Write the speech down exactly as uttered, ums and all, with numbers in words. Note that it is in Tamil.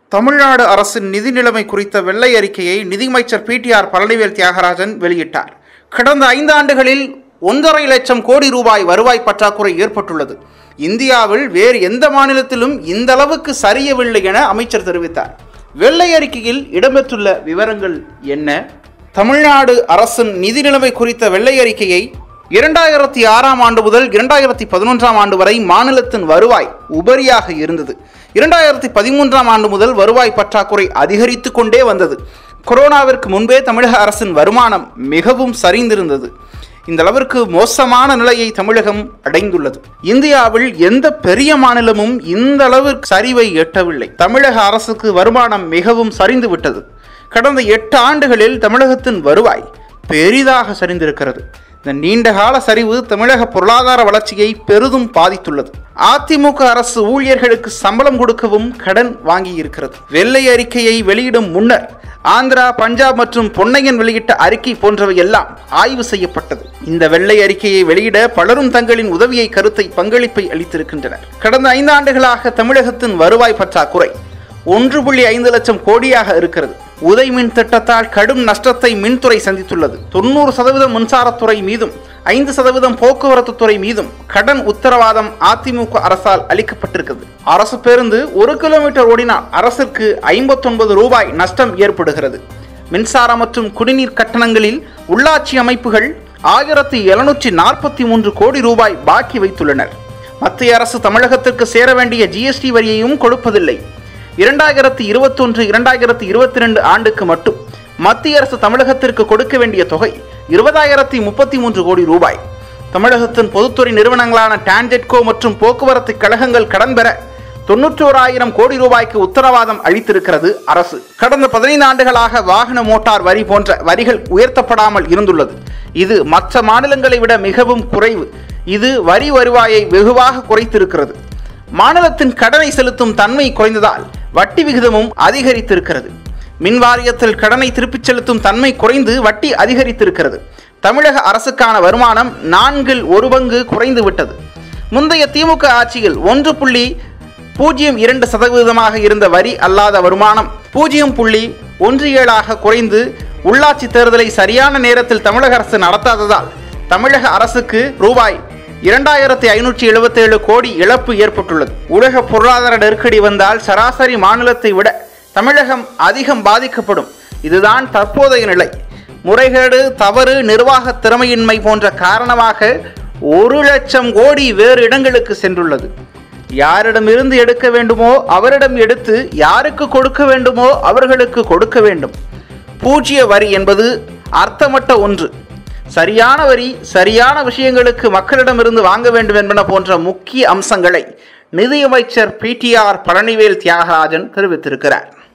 தமிழ்நாடு அரசின் நிதி நிலைமை குறித்த வெள்ளை அறிக்கையை நிதியமைச்சர் P T R Palanivel Thiagarajan வெளியிட்டார். கடந்த ஐந்து ஆண்டுகளில் ஒன்றரை லட்சம் கோடி ரூபாய் வருவாய் பற்றாக்குறை ஏற்பட்டுள்ளது. இந்தியாவில் வேறு எந்த மாநிலத்திலும் இந்த அளவுக்கு சரியவில்லை என அமைச்சர் தெரிவித்தார். வெள்ளை அறிக்கையில் இடம்பெற்றுள்ள விவரங்கள் என்ன? தமிழ்நாடு அரசின் நிதி நிலைமை குறித்த வெள்ளை அறிக்கையை இரண்டாயிரத்தி ஆறாம் ஆண்டு முதல் இரண்டாயிரத்தி பதினொன்றாம் ஆண்டு வரை மாநிலத்தின் வருவாய் உபரியாக இருந்தது. இரண்டாயிரத்தி பதிமூன்றாம் ஆண்டு முதல் வருவாய் பற்றாக்குறை அதிகரித்து கொண்டே வந்தது. கொரோனாவிற்கு முன்பே தமிழக அரசின் வருமானம் மிகவும் சரிந்திருந்தது. இந்த அளவிற்கு மோசமான நிலையை தமிழகம் அடைந்துள்ளது. இந்தியாவில் எந்த பெரிய மாநிலமும் இந்த அளவிற்கு சரிவை எட்டவில்லை. தமிழக அரசுக்கு வருமானம் மிகவும் சரிந்து விட்டது. கடந்த எட்டு ஆண்டுகளில் தமிழகத்தின் வருவாய் பெரிதாக சரிந்திருக்கிறது. இந்த நீண்டகால சரிவு தமிழக பொருளாதார வளர்ச்சியை பெரிதும் பாதித்துள்ளது. அதிமுக அரசு ஊழியர்களுக்கு சம்பளம் கொடுக்கவும் கடன் வாங்கியிருக்கிறது. வெள்ளை அறிக்கையை வெளியிடும் முன்னர் ஆந்திரா, பஞ்சாப் மற்றும் பொன்னையன் வெளியிட்ட அறிக்கை போன்றவை எல்லாம் ஆய்வு செய்யப்பட்டது. இந்த வெள்ளை அறிக்கையை வெளியிட பலரும் தங்களின் உதவியை கருத்தை பங்களிப்பை அளித்திருக்கின்றனர். கடந்த ஐந்து ஆண்டுகளாக தமிழகத்தின் வருவாய் பற்றாக்குறை ஒன்று புள்ளி ஐந்து லட்சம் கோடியாக இருக்கிறது. உதய் மின் திட்டத்தால் கடும் நஷ்டத்தை மின்துறை சந்தித்துள்ளது. தொண்ணூறு சதவீதம் மின்சாரத்துறை மீதும் ஐந்து சதவீதம் போக்குவரத்து துறை மீதும் கடன் உத்தரவாதம் அதிமுக அரசால் அளிக்கப்பட்டிருக்கிறது. அரசு பேருந்து ஒரு கிலோமீட்டர் ஓடினால் அரசுக்கு ஐம்பத்தி ஒன்பது ரூபாய் நஷ்டம் ஏற்படுகிறது. மின்சார மற்றும் குடிநீர் கட்டணங்களில் உள்ளாட்சி அமைப்புகள் ஆயிரத்தி எழுநூற்றி நாற்பத்தி மூன்று கோடி ரூபாய் பாக்கி வைத்துள்ளனர். மத்திய அரசு தமிழகத்திற்கு சேர வேண்டிய ஜிஎஸ்டி வரியையும் கொடுப்பதில்லை. இரண்டாயிரத்தி இருபத்தி ஒன்று இரண்டாயிரத்தி இருபத்தி ரெண்டு ஆண்டுக்கு மட்டும் மத்திய அரசு தமிழகத்திற்கு கொடுக்க வேண்டிய தொகை இருபதாயிரத்தி முப்பத்தி மூன்று கோடி ரூபாய். தமிழகத்தின் பொதுத்துறை நிறுவனங்களான டான்ஜெட்கோ மற்றும் போக்குவரத்து கழகங்கள் கடன் பெற தொன்னூற்றி ஓராயிரம் கோடி ரூபாய்க்கு உத்தரவாதம் அளித்திருக்கிறது அரசு. கடந்த பதினைந்து ஆண்டுகளாக வாகன மோட்டார் வரி போன்ற வரிகள் உயர்த்தப்படாமல் இருந்துள்ளது. இது மற்ற மாநிலங்களை விட மிகவும் குறைவு. இது வரி வருவாயை வெகுவாக குறைத்திருக்கிறது. மாநிலத்தின் கடனை செலுத்தும் தன்மை குறைந்ததால் வட்டி விகிதமும் அதிகரித்திருக்கிறது. மின் வாரியத்தில் கடனை திருப்பிச் செலுத்தும் தன்மை குறைந்து வட்டி அதிகரித்திருக்கிறது. தமிழக அரசுக்கான வருமானம் நான்கில் ஒரு பங்கு குறைந்து விட்டது. முந்தைய திமுக ஆட்சியில் ஒன்று புள்ளி பூஜ்ஜியம் இரண்டு சதவீதமாக இருந்த வரி அல்லாத வருமானம் பூஜ்ஜியம் புள்ளி ஒன்று ஏழாக குறைந்து உள்ளாட்சி தேர்தலை சரியான நேரத்தில் தமிழக அரசு நடத்தாததால் தமிழக அரசுக்கு ரூபாய் இரண்டாயிரத்தி ஐநூற்றி எழுபத்தி ஏழு கோடி இழப்பு ஏற்பட்டுள்ளது. உலக பொருளாதார நெருக்கடி வந்தால் சராசரி மாநிலத்தை விட தமிழகம் அதிகம் பாதிக்கப்படும். இதுதான் தற்போதைய நிலை. முறைகேடு, தவறு, நிர்வாக திறமையின்மை போன்ற காரணமாக ஒரு லட்சம் கோடி வேறு இடங்களுக்கு சென்றுள்ளது. யாரிடமிருந்து எடுக்க வேண்டுமோ அவரிடம் எடுத்து யாருக்கு கொடுக்க வேண்டுமோ அவர்களுக்கு கொடுக்க வேண்டும். பூஜ்ய வரி என்பது அர்த்தமற்ற ஒன்று. சரியான வரி சரியான விஷயங்களுக்கு மக்களிடமிருந்து வாங்க வேண்டும் என்பன போன்ற முக்கிய அம்சங்களை நிதியமைச்சர் P T R Palanivel Thiagarajan தெரிவித்திருக்கிறார்.